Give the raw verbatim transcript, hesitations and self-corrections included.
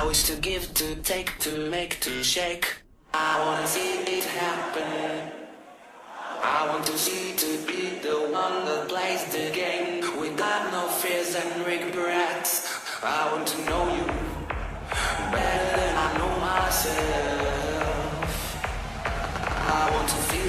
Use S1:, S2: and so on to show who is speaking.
S1: wish to give, to take, to make, to shake. I wanna see it happen. I want to see to be the one that plays the game without no fears and regrets. I want to know you better than I know myself. I want to feel